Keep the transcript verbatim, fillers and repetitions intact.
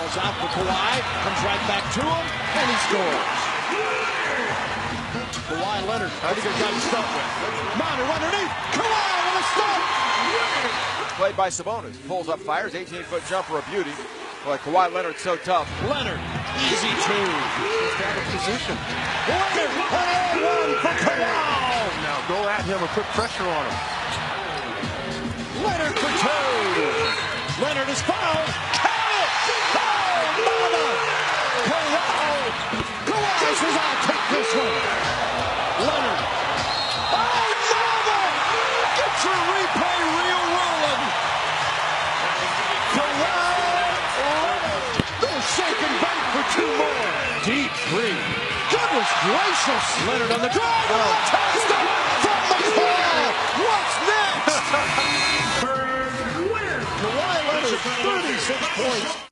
is out for Khawi, comes right back to him, and he scores. Khawi Leonard, pretty good guy to start with. Manu underneath, Khawi with a stop. Played by Sabonis, pulls up, fires, eighteen foot jumper, a beauty. Boy, Khawi Leonard's so tough. Leonard, easy two. He's out of position. Leonard, an and one for Khawi. Now go at him and put pressure on him. Leonard for two. Leonard is fouled. Count it! Oh, mama! Khawi! Khawi says, I'll take this one. Leonard. Oh, mama! Get your replay reel rolling. Khawi Leonard. They're shaking back for two more. Deep three. Goodness gracious. Leonard on the drive. Oh. Touchdown from McCall. What's next? Khawi Leonard, thirty-six points.